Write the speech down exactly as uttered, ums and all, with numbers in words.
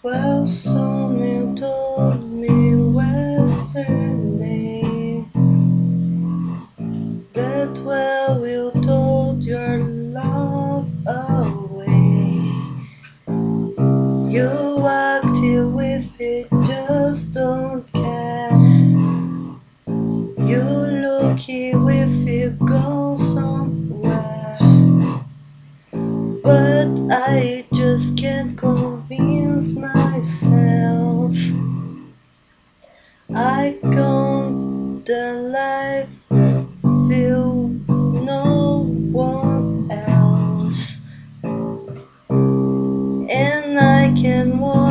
Well, someone told me yesterday that well you told your love away. You act here with it, just don't care. You look here with it, go somewhere. But I just can't convince myself I can't the life feel no one else, and I can walk